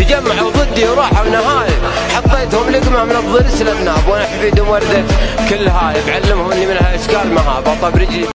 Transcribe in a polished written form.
تجمعوا ضدي وراحوا نهاية، حطيتهم لقمة من الضرس للناب وانا حفيدهم وردت كل هاي، بعلمهم اني منها اشكال مهاب اطب رجلي.